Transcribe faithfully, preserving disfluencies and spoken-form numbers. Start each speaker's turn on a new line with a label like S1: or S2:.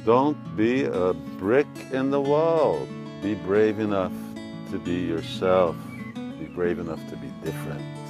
S1: Don't be a brick in the wall. Be brave enough to be yourself. Be brave enough to be different.